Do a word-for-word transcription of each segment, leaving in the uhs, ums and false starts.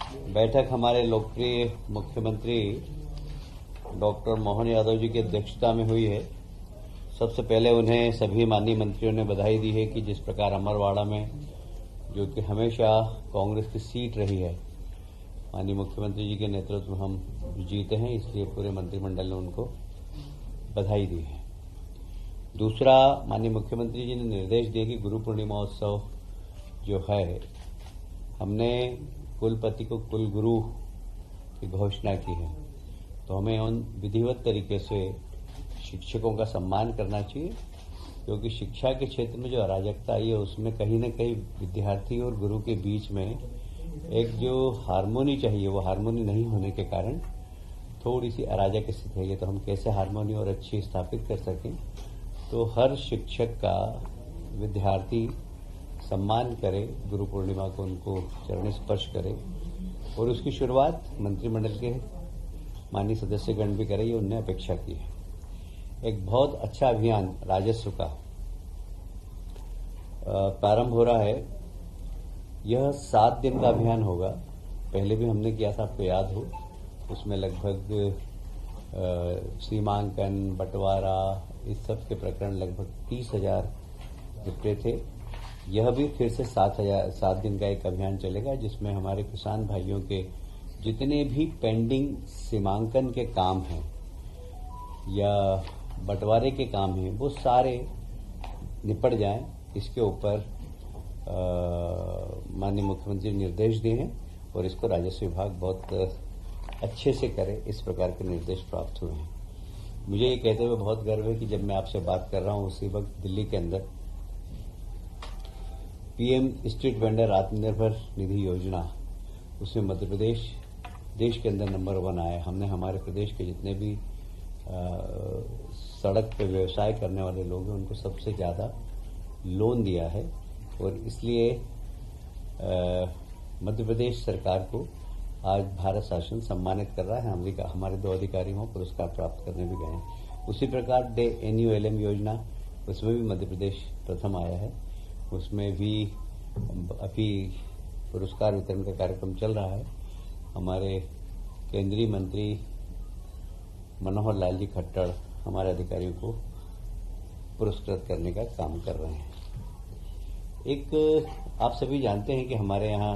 बैठक हमारे लोकप्रिय मुख्यमंत्री डॉक्टर मोहन यादव जी की अध्यक्षता में हुई है। सबसे पहले उन्हें सभी माननीय मंत्रियों ने बधाई दी है कि जिस प्रकार अमरवाड़ा में, जो कि हमेशा कांग्रेस की सीट रही है, माननीय मुख्यमंत्री जी के नेतृत्व में हम जीते हैं, इसलिए पूरे मंत्रिमंडल ने उनको बधाई दी है। दूसरा, माननीय मुख्यमंत्री जी ने निर्देश दिए कि गुरु पूर्णिमा उत्सव जो है, हमने कुलपति को कुलगुरु की घोषणा की है, तो हमें उन विधिवत तरीके से शिक्षकों का सम्मान करना चाहिए, क्योंकि शिक्षा के क्षेत्र में जो अराजकता आई है उसमें कहीं न कहीं विद्यार्थी और गुरु के बीच में एक जो हार्मोनी चाहिए वो हार्मोनी नहीं होने के कारण थोड़ी सी अराजक स्थिति है। तो हम कैसे हार्मोनी और अच्छी स्थापित कर सकें, तो हर शिक्षक का विद्यार्थी सम्मान करे, गुरु पूर्णिमा को उनको चरण स्पर्श करे, और उसकी शुरुआत मंत्रिमंडल के माननीय सदस्यगण भी करे, ये उनने अपेक्षा की है। एक बहुत अच्छा अभियान राजस्व का प्रारंभ हो रहा है। यह सात दिन का अभियान होगा। पहले भी हमने किया था, आपको याद हो, उसमें लगभग सीमांकन, बंटवारा, इस सब के प्रकरण लगभग तीस हजार निपटे थे। यह भी फिर से सात हजार सात दिन का एक अभियान चलेगा, जिसमें हमारे किसान भाइयों के जितने भी पेंडिंग सीमांकन के काम हैं या बंटवारे के काम हैं, वो सारे निपट जाएं। इसके ऊपर माननीय मुख्यमंत्री ने निर्देश दिए हैं और इसको राजस्व विभाग बहुत अच्छे से करे, इस प्रकार के निर्देश प्राप्त हुए हैं। मुझे ये कहते हुए बहुत गर्व है कि जब मैं आपसे बात कर रहा हूं, उसी वक्त दिल्ली के अंदर PM street vendor Atmanirbhar Nidhi योजना, उसमें मध्य प्रदेश देश के अंदर नंबर वन आया। हमने हमारे प्रदेश के जितने भी आ, सड़क पे व्यवसाय करने वाले लोग हैं, उनको सबसे ज्यादा लोन दिया है, और इसलिए मध्य प्रदेश सरकार को आज भारत शासन सम्मानित कर रहा है। हम हमारे दो अधिकारी वहां पुरस्कार प्राप्त करने भी गए हैं। उसी प्रकार डे एनयूएलएम योजना, उसमें भी मध्य प्रदेश प्रथम आया है। उसमें भी अभी पुरस्कार वितरण का कार्यक्रम चल रहा है। हमारे केंद्रीय मंत्री मनोहर लाल जी खट्टर हमारे अधिकारियों को पुरस्कृत करने का काम कर रहे हैं। एक, आप सभी जानते हैं कि हमारे यहाँ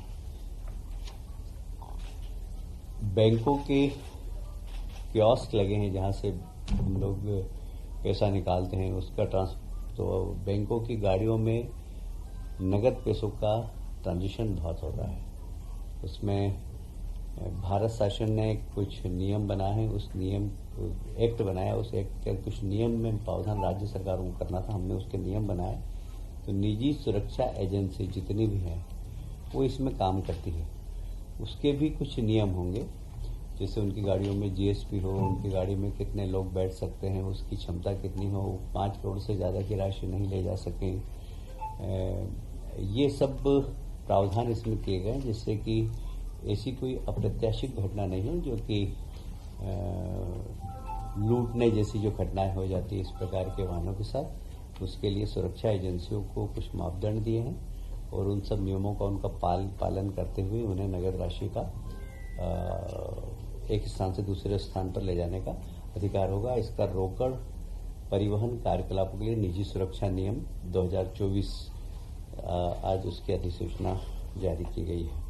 बैंकों के कियोस्क लगे हैं, जहां से हम लोग पैसा निकालते हैं, उसका ट्रांस तो बैंकों की गाड़ियों में नगद पैसों का ट्रांजिशन बहुत हो रहा है। उसमें भारत शासन ने कुछ नियम बनाए हैं, उस नियम एक्ट बनाया, उस एक्ट के कुछ नियम में प्रावधान राज्य सरकारों को करना था, हमने उसके नियम बनाए। तो निजी सुरक्षा एजेंसी जितनी भी हैं वो इसमें काम करती है, उसके भी कुछ नियम होंगे, जैसे उनकी गाड़ियों में जीएसपी हो, उनकी गाड़ी में कितने लोग बैठ सकते हैं, उसकी क्षमता कितनी हो, पांच करोड़ से ज्यादा की राशि नहीं ले जा सके। ये सब प्रावधान इसमें किए गए, जिससे कि ऐसी कोई अप्रत्याशित घटना नहीं है जो कि लूटने जैसी जो घटनाएं हो जाती है इस प्रकार के वाहनों के साथ। उसके लिए सुरक्षा एजेंसियों को कुछ मापदंड दिए हैं, और उन सब नियमों का उनका पाल, पालन करते हुए उन्हें नगद राशि का एक स्थान से दूसरे स्थान पर ले जाने का अधिकार होगा। इसका रोकड़ परिवहन कार्यकलापों के लिए निजी सुरक्षा नियम दो हज़ार चौबीस आज उसकी अधिसूचना जारी की गई है।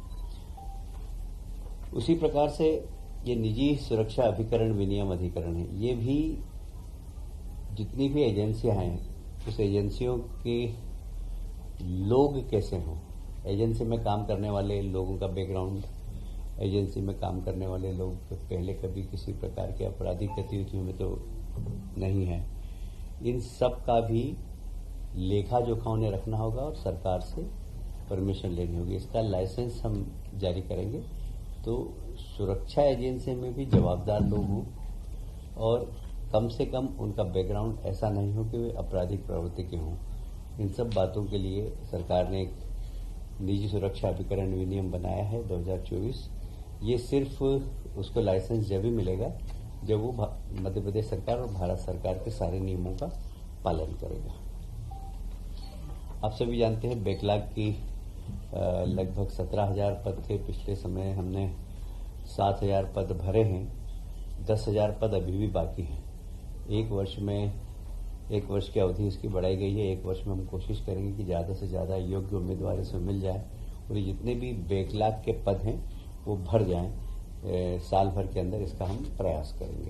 उसी प्रकार से ये निजी सुरक्षा अभिकरण विनियम अधिकरण है, ये भी जितनी भी एजेंसियां हैं, उस एजेंसियों के लोग कैसे हों, एजेंसी में काम करने वाले लोगों का बैकग्राउंड, एजेंसी में काम करने वाले लोग पहले कभी किसी प्रकार के आपराधिक गतिविधियों में तो नहीं है, इन सब का भी लेखा जोखा उन्हें रखना होगा और सरकार से परमिशन लेनी होगी। इसका लाइसेंस हम जारी करेंगे, तो सुरक्षा एजेंसी में भी जवाबदार लोग हों, और कम से कम उनका बैकग्राउंड ऐसा नहीं हो कि वे आपराधिक प्रवृत्ति के हों। इन सब बातों के लिए सरकार ने एक निजी सुरक्षा अभिकरण विनियम बनाया है दो हज़ार चौबीस। ये सिर्फ उसको लाइसेंस जब भी मिलेगा जब वो मध्य प्रदेश सरकार और भारत सरकार के सारे नियमों का पालन करेगा। आप सभी जानते हैं बैकलॉग की लगभग सत्रह हजार पद थे। पिछले समय हमने सात हजार पद भरे हैं। दस हजार पद अभी भी बाकी हैं। एक वर्ष में एक वर्ष की अवधि इसकी बढ़ाई गई है। एक वर्ष में हम कोशिश करेंगे कि ज़्यादा से ज़्यादा योग्य उम्मीदवार इसमें मिल जाए और जितने भी बैकलॉग के पद हैं वो भर जाएं। साल भर के अंदर इसका हम प्रयास करेंगे।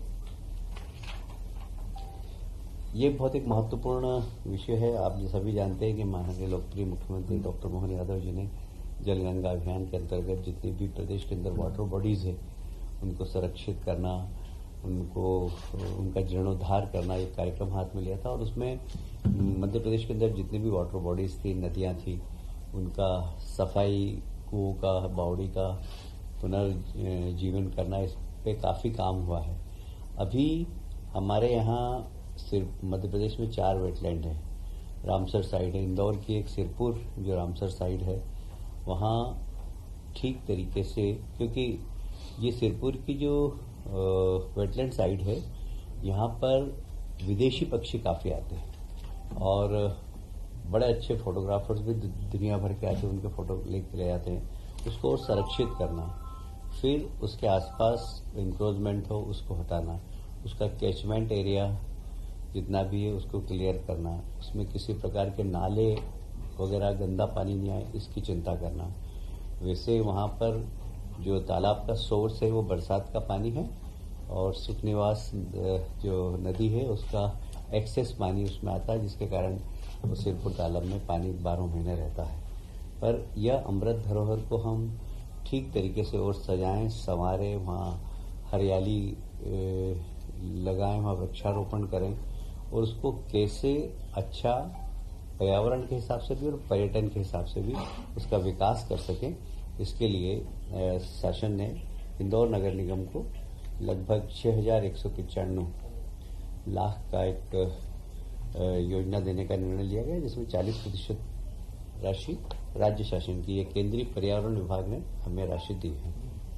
ये बहुत एक महत्वपूर्ण विषय है। आप जो सभी जानते हैं कि माननीय लोकप्रिय मुख्यमंत्री डॉक्टर मोहन यादव जी ने जल गंगा अभियान के अंतर्गत जितनी भी प्रदेश के अंदर वाटर बॉडीज है उनको संरक्षित करना, उनको उनका जीर्णोद्धार करना एक कार्यक्रम हाथ में लिया था और उसमें मध्य प्रदेश के अंदर जितनी भी वाटर बॉडीज थी, नदियां थी, उनका सफाई, कुओं का, बावड़ी का पुनर्जीवन करना, इस पे काफी काम हुआ है। अभी हमारे यहाँ सिर्फ मध्य प्रदेश में चार वेटलैंड है। रामसर साइड है, इंदौर की एक सिरपुर जो रामसर साइड है, वहाँ ठीक तरीके से, क्योंकि ये सिरपुर की जो वेटलैंड साइड है यहाँ पर विदेशी पक्षी काफी आते हैं और बड़े अच्छे फोटोग्राफर्स भी दुनिया भर के आते हैं, उनके फोटो लेके ले जाते हैं। उसको और संरक्षित करना, फिर उसके आसपास इंक्रोचमेंट हो उसको हटाना, उसका कैचमेंट एरिया जितना भी है उसको क्लियर करना, उसमें किसी प्रकार के नाले वगैरह गंदा पानी नहीं आए इसकी चिंता करना। वैसे वहाँ पर जो तालाब का सोर्स है वो बरसात का पानी है और सुख निवास जो नदी है उसका एक्सेस पानी उसमें आता है, जिसके कारण वो सिरपुर तालाब में पानी बारह महीने रहता है। पर यह अमृत धरोहर को हम ठीक तरीके से और सजाएं, संवारें, वहाँ हरियाली लगाएं, वहाँ वृक्षारोपण करें और उसको कैसे अच्छा पर्यावरण के हिसाब से भी और पर्यटन के हिसाब से भी उसका विकास कर सकें, इसके लिए शासन ने इंदौर नगर निगम को लगभग छह हजार एक सौ पचानवे लाख का एक योजना देने का निर्णय लिया गया, जिसमें चालीस प्रतिशत राशि राज्य शासन की, ये केंद्रीय पर्यावरण विभाग ने हमें राशि दी है।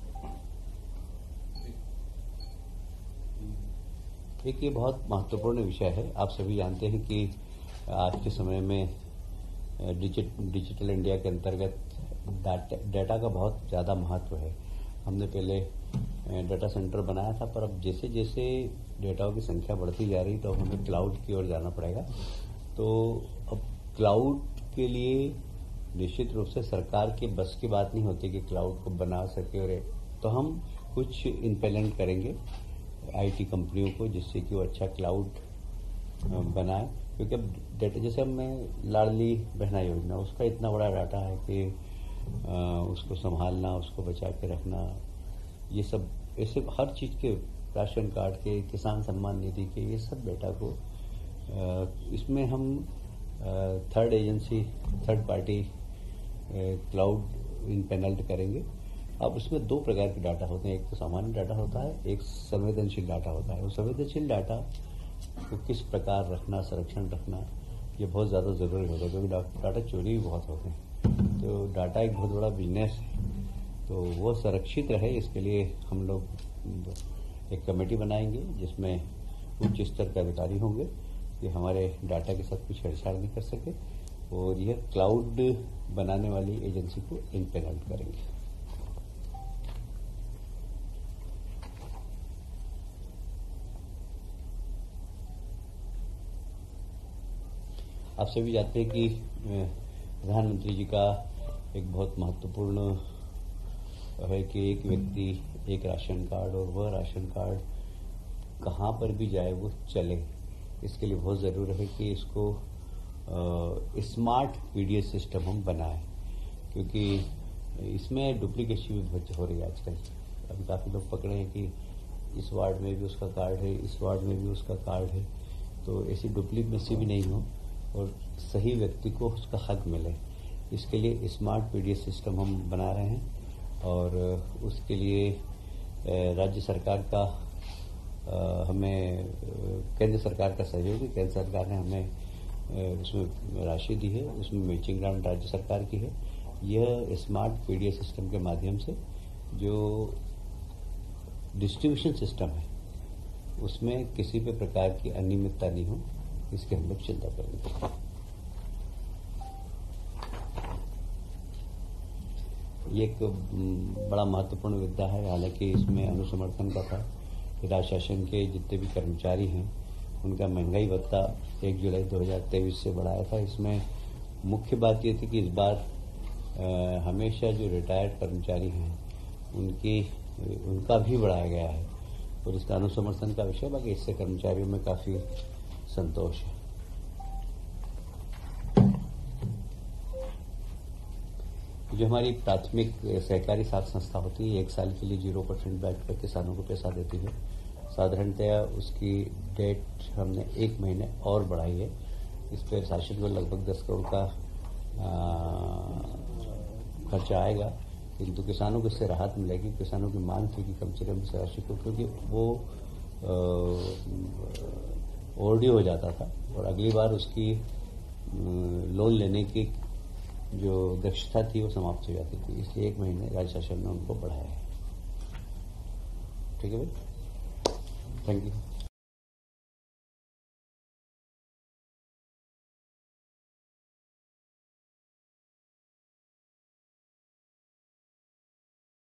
एक ये बहुत महत्वपूर्ण विषय है। आप सभी जानते हैं कि आज के समय में डिजिट, डिजिटल इंडिया के अंतर्गत डाटा का बहुत ज़्यादा महत्व है। हमने पहले डाटा सेंटर बनाया था, पर अब जैसे जैसे डेटाओं की संख्या बढ़ती जा रही तो अब हमें क्लाउड की ओर जाना पड़ेगा। तो अब क्लाउड के लिए निश्चित रूप से सरकार के बस की बात नहीं होती कि क्लाउड को बना सके, और तो हम कुछ इम्प्लीमेंट करेंगे आईटी कंपनियों को, जिससे कि वो अच्छा क्लाउड बनाए। क्योंकि अब डेटा, जैसे हमें लाडली बहना योजना, उसका इतना बड़ा डाटा है कि उसको संभालना, उसको बचा के रखना, ये सब ऐसे हर चीज के, राशन कार्ड के, किसान सम्मान निधि के, ये सब डेटा को इसमें हम third agency, third party cloud empanelled करेंगे। अब उसमें दो प्रकार के डाटा होते हैं, एक तो सामान्य डाटा होता है, एक संवेदनशील डाटा होता है। वो संवेदनशील डाटा को किस प्रकार रखना, संरक्षण रखना, ये बहुत ज्यादा जरूरी होता है, क्योंकि डाटा चोरी भी बहुत होते हैं। तो डाटा एक बहुत बड़ा बिजनेस है, तो वो संरक्षित रहे इसके लिए हम लोग एक कमेटी बनाएंगे जिसमें उच्च स्तर के अधिकारी होंगे, कि हमारे डाटा के साथ कुछ छेड़छाड़ नहीं कर सके और यह क्लाउड बनाने वाली एजेंसी को इम्प्लीमेंट करेंगे। आप सभी जानते हैं कि प्रधानमंत्री जी का एक बहुत महत्वपूर्ण है कि एक व्यक्ति एक राशन कार्ड, और वह राशन कार्ड कहाँ पर भी जाए वो चले। इसके लिए बहुत जरूरी है कि इसको स्मार्ट पीडीएस सिस्टम हम बनाएं, क्योंकि इसमें डुप्लीकेशन भी बहुत हो रही है आजकल। अभी काफी लोग पकड़े हैं कि इस वार्ड में भी उसका कार्ड है, इस वार्ड में भी उसका कार्ड है, तो ऐसी डुप्लीकेसी भी नहीं हो और सही व्यक्ति को उसका हक मिले। इसके लिए स्मार्ट पीडीएस सिस्टम हम बना रहे हैं और उसके लिए राज्य सरकार का हमें, केंद्र सरकार का सहयोग है। केंद्र सरकार ने हमें उसमें राशि दी है, उसमें मैचिंग ग्रांट राज्य सरकार की है। यह स्मार्ट पीडीएस सिस्टम के माध्यम से जो डिस्ट्रीब्यूशन सिस्टम है उसमें किसी भी प्रकार की अनियमितता नहीं हो, इसके हम लोग चिंता करेंगे। ये एक बड़ा महत्वपूर्ण मुद्दा है। हालांकि इसमें अनुसमर्थन का था कि राज्य शासन के जितने भी कर्मचारी हैं उनका महंगाई भत्ता एक जुलाई दो हज़ार तेईस से बढ़ाया था। इसमें मुख्य बात ये थी कि इस बार आ, हमेशा जो रिटायर्ड कर्मचारी हैं उनकी उनका भी बढ़ाया गया है और इसका अनुसमर्थन का विषय। बाकी इससे कर्मचारियों में काफी संतोष है। जो हमारी प्राथमिक सहकारी साख संस्था होती है एक साल के लिए जीरो परसेंट ब्याज पर किसानों को पैसा देती है। साधारणतया उसकी डेट हमने एक महीने और बढ़ाई है। इस पर शासन को लगभग दस करोड़ का खर्चा आएगा, किंतु किसानों को इससे राहत मिलेगी। किसानों की मांग थी कि कम से कम इस राशि को, क्योंकि वो ओवरड्यू हो जाता था और अगली बार उसकी लोन लेने की जो दक्षता थी वो समाप्त हो जाती थी। इसलिए एक महीने राज्य शासन ने उनको बढ़ाया है। ठीक है भाई, थैंक यू।